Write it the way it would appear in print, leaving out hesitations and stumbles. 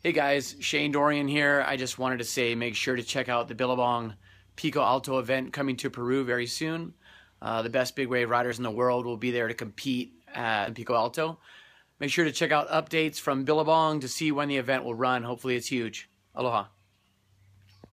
Hey guys, Shane Dorian here. I just wanted to say make sure to check out the Billabong Pico Alto event coming to Peru very soon. The best big wave riders in the world will be there to compete at Pico Alto. Make sure to check out updates from Billabong to see when the event will run. Hopefully it's huge. Aloha.